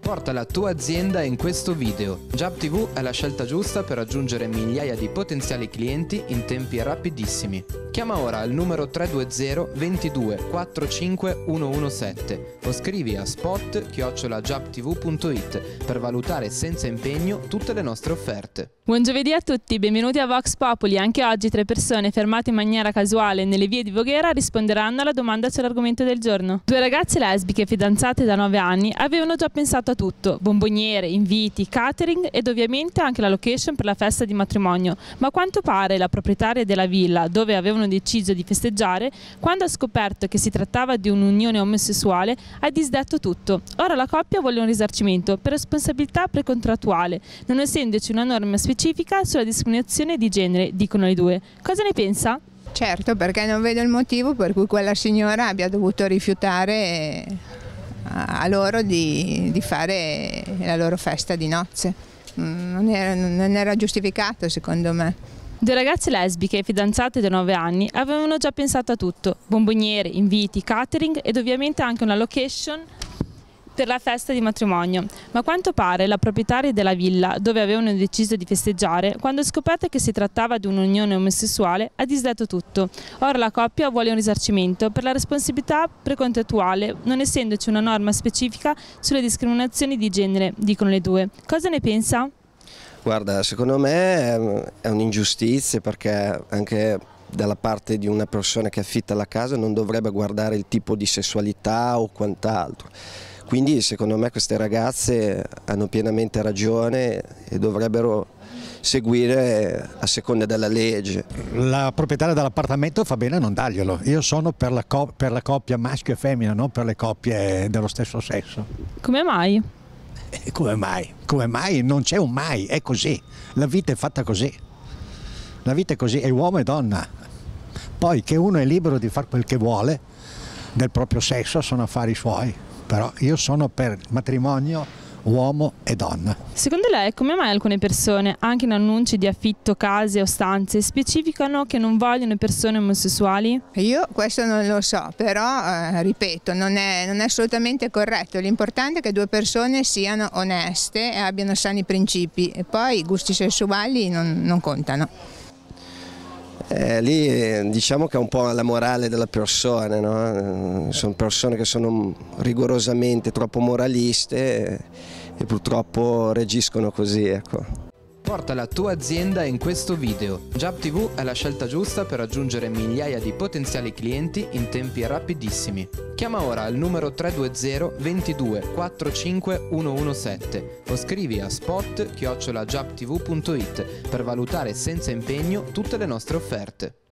Porta la tua azienda in questo video. Jab TV è la scelta giusta per raggiungere migliaia di potenziali clienti in tempi rapidissimi. Chiama ora il numero 320 22 45 117 o scrivi a spot@jabtv.it per valutare senza impegno tutte le nostre offerte. Buon giovedì a tutti, benvenuti a Vox Populi. Anche oggi 3 persone fermate in maniera casuale nelle vie di Voghera risponderanno alla domanda sull'argomento del giorno. 2 ragazze lesbiche fidanzate da 9 anni avevano già pensato a tutto: bomboniere, inviti, catering ed ovviamente anche la location per la festa di matrimonio. Ma a quanto pare la proprietaria della villa dove avevano deciso di festeggiare, quando ha scoperto che si trattava di un'unione omosessuale, ha disdetto tutto. Ora la coppia vuole un risarcimento per responsabilità precontrattuale, non essendoci una norma specifica sulla discriminazione di genere, dicono i due. Cosa ne pensa? Certo, perché non vedo il motivo per cui quella signora abbia dovuto rifiutare a loro di fare la loro festa di nozze. Non era giustificato, secondo me. 2 ragazze lesbiche fidanzate da 9 anni avevano già pensato a tutto: bomboniere, inviti, catering ed ovviamente anche una location per la festa di matrimonio. Ma a quanto pare la proprietaria della villa dove avevano deciso di festeggiare, quando ha scoperto che si trattava di un'unione omosessuale, ha disdetto tutto. Ora la coppia vuole un risarcimento per la responsabilità precontrattuale, non essendoci una norma specifica sulle discriminazioni di genere, dicono le due. Cosa ne pensa? Guarda, secondo me è un'ingiustizia, perché anche dalla parte di una persona che affitta la casa non dovrebbe guardare il tipo di sessualità o quant'altro. Quindi secondo me queste ragazze hanno pienamente ragione e dovrebbero seguire a seconda della legge. La proprietaria dell'appartamento fa bene a non darglielo. Io sono per la coppia maschio e femmina, non per le coppie dello stesso sesso. Come mai? Come mai? Come mai? Non c'è un mai, è così. La vita è fatta così. La vita è così, è uomo e donna. Poi che uno è libero di fare quel che vuole del proprio sesso sono affari suoi. Però io sono per matrimonio uomo e donna. Secondo lei come mai alcune persone, anche in annunci di affitto case o stanze, specificano che non vogliono persone omosessuali? Io questo non lo so, però ripeto, non è assolutamente corretto. L'importante è che 2 persone siano oneste e abbiano sani principi, e poi i gusti sessuali non contano. Lì diciamo che è un po' la morale della persona, no? Sono persone che sono rigorosamente troppo moraliste e purtroppo reagiscono così, ecco. Porta la tua azienda in questo video. Jab TV è la scelta giusta per raggiungere migliaia di potenziali clienti in tempi rapidissimi. Chiama ora il numero 320 22 45 117 o scrivi a spot@jabtv.it per valutare senza impegno tutte le nostre offerte.